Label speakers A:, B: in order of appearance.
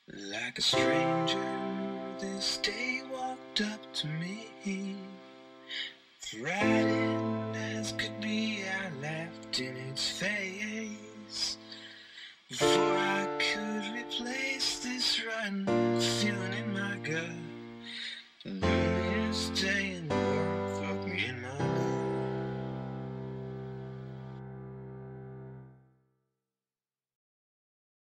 A: Like a stranger, this day walked up to me. Frightened as could be, I laughed in its face.